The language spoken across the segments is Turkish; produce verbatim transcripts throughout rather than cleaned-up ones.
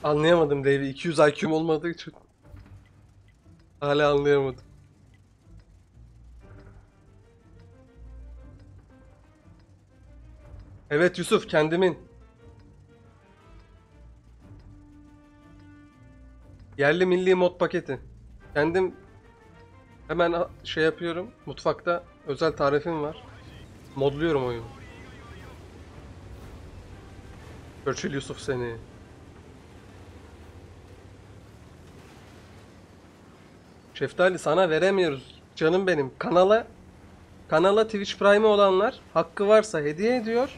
Anlayamadım Dave'i. iki yüz I Q'm olmadığı için. Hala anlayamadım. Evet Yusuf, kendimin. Yerli milli mod paketi. Kendim hemen a- şey yapıyorum. Mutfakta özel tarifim var. Modluyorum oyunu. Churchill Yusuf seni. Şeftali sana veremiyoruz. Canım benim. Kanala kanala Twitch Prime olanlar hakkı varsa hediye ediyor.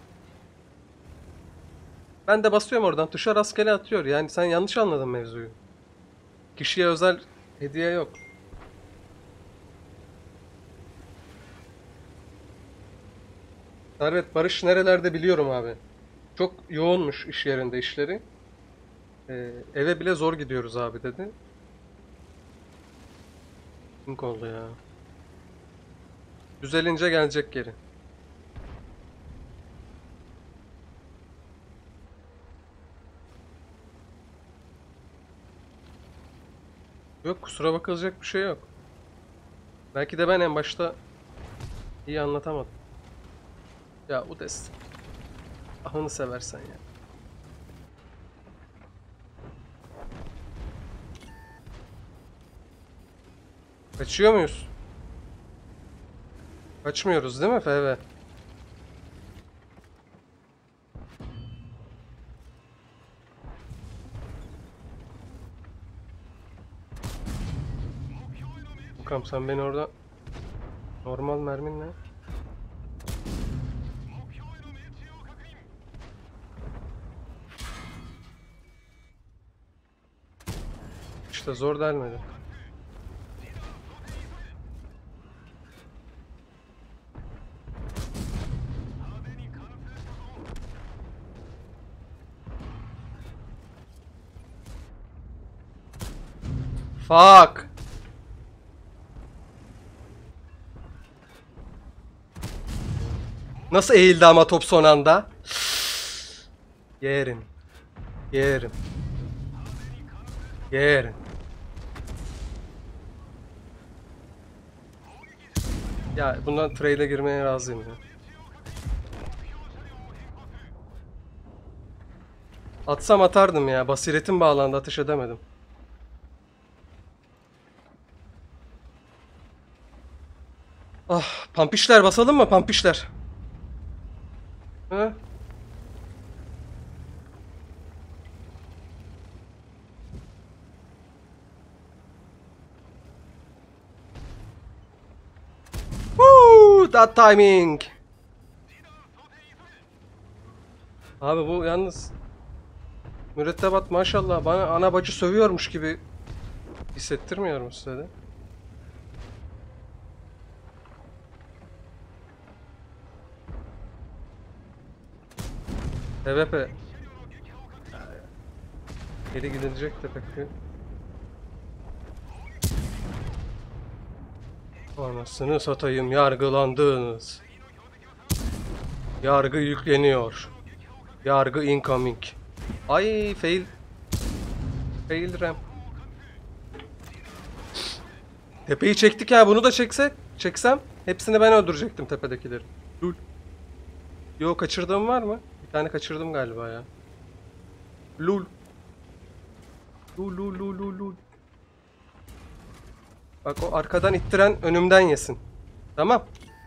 Ben de basıyorum oradan. Tuşa rastgele atıyor. Yani sen yanlış anladın mevzuyu. Kişiye özel hediye yok. Servet Barış nerelerde biliyorum abi. Çok yoğunmuş iş yerinde işleri. Ee, eve bile zor gidiyoruz abi dedi. Link oldu ya. Düzelince gelecek geri. Yok, kusura bakılacak bir şey yok. Belki de ben en başta iyi anlatamadım. Ya Udes. Ahını seversen ya. Kaçıyor muyuz? Kaçmıyoruz değil mi F V? Bakalım sen beni orada normal merminle. İşte zor delmedi. Fuck. Nasıl eğildi ama top son anda? Yerim. Yerim. Yerim. Ya bundan trade'e girmeye razıyım ya. Atsam atardım ya. Basiretim bağlandı, ateş edemedim. Ah, pampişler basalım mı pampişler? Hı? Woo, that timing. Abi bu yalnız mürettebat maşallah bana ana bacı sövüyormuş gibi hissettirmiyor mu size de? T V P. Geri gidilecek de pek bir... Anasını satayım, yargılandınız. Yargı yükleniyor. Yargı incoming. Ay fail. Fail RAM. Tepeyi çektik ya, bunu da çeksek. Çeksem hepsini ben öldürecektim tepedekileri. Lul. Yo, kaçırdığım var mı? Bir tane kaçırdım galiba ya. Lul. Lul lul lul lul lul. Bak o arkadan ittiren önümden yesin. Tamam.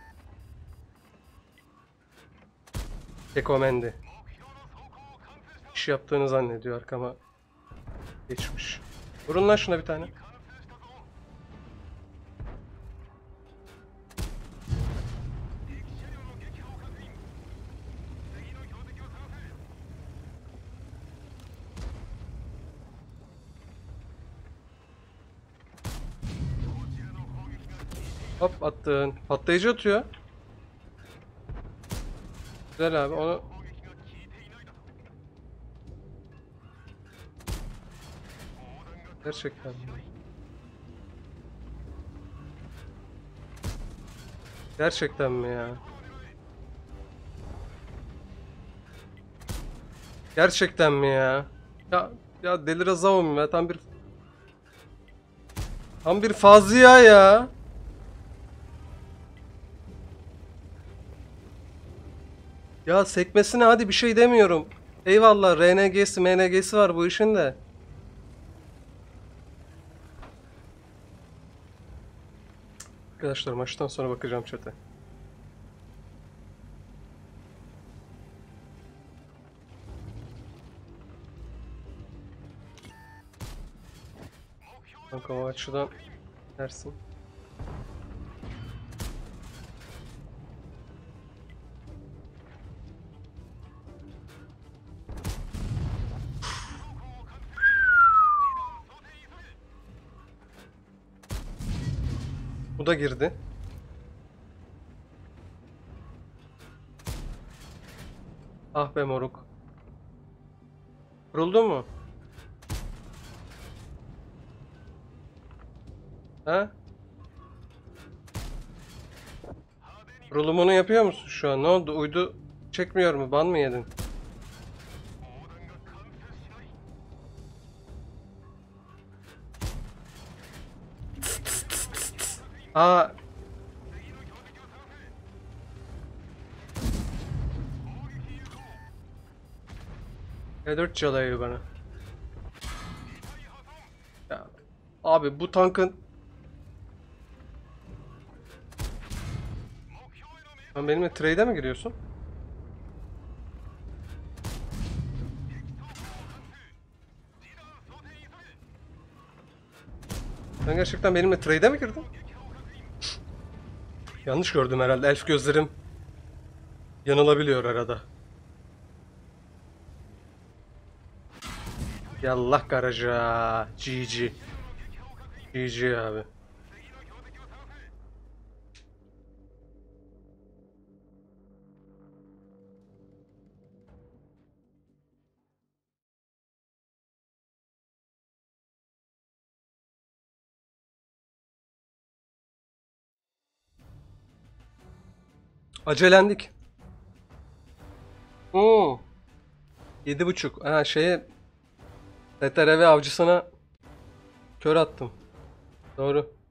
Rekomendi. İş yaptığını zannediyor, arkama geçmiş. Vurun lan şuna bir tane. Hop attın. Patlayıcı atıyor. Güzel abi, onu... Gerçekten mi? Gerçekten mi ya? Gerçekten mi ya? Ya ya Deli Rıza olmuyor ya, tam bir tam bir fazla ya. Ya sekmesine hadi bir şey demiyorum. Eyvallah, R N G'si M N G'si var bu işin de. Arkadaşlar maçtan sonra bakacağım chat'e. Kanka o açıdan dersin. Bu da girdi. Ah be moruk. Vuruldu mu? Ha? Vurulumunu yapıyor musun şu an? Ne oldu? Uydu çekmiyor mu? Ban mı yedin? Aa. E dört çalıyor bana. Ya, abi bu tankın... Lan benimle trade'e mi giriyorsun? Sen gerçekten benimle trade'e mi girdin? Yanlış gördüm herhalde. Elf gözlerim yanılabiliyor arada. Yallah garaja. G G. G G abi. Acelendik. Oo. Yedi buçuk. Ha şeye... T T R V avcısına kör attım. Doğru.